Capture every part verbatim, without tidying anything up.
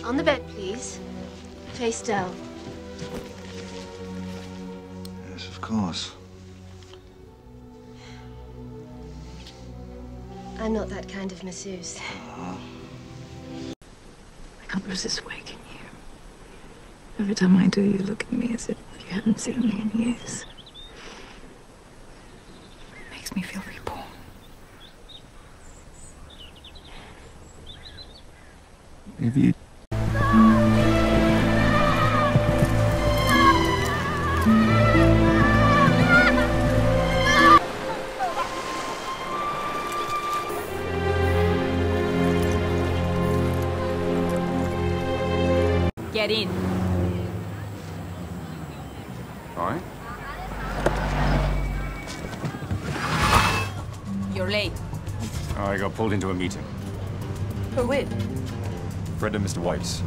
On the bed, please. Face down. Yes, of course. I'm not that kind of masseuse. Uh-huh. I can't resist waking you. Every time I do, you look at me as if you haven't seen me in years. It makes me feel reborn. Have you... Get in. All right. You're late. Oh, I got pulled into a meeting. Who with? Fred and Mister Weiss.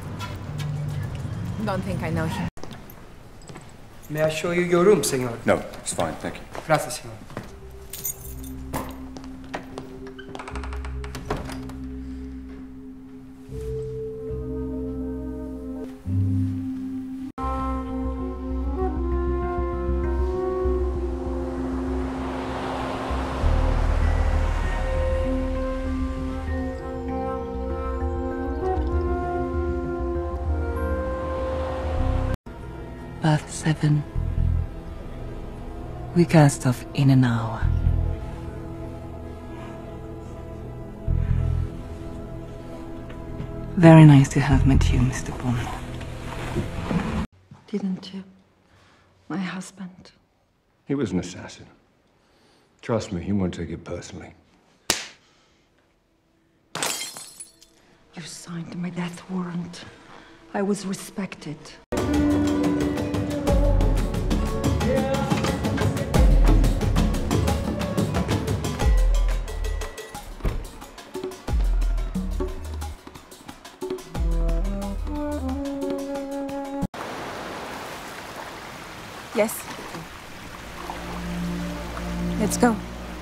Don't think I know him. May I show you your room, senor? No, it's fine, thank you. Gracias, senor. Bath seven. We cast off in an hour. Very nice to have met you, Mister Bond. Didn't you? My husband. He was an assassin. Trust me, he won't take it personally. You signed my death warrant. I was respected. Yes. Let's go.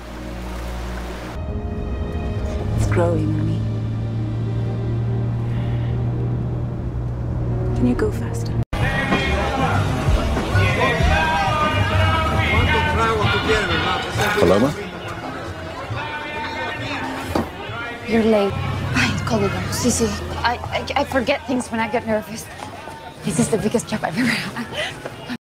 It's growing on me. Can you go faster? Paloma? You're late. Ay, colleague. Sí, sí. I, I, I forget things when I get nervous. This is the biggest job I've ever had.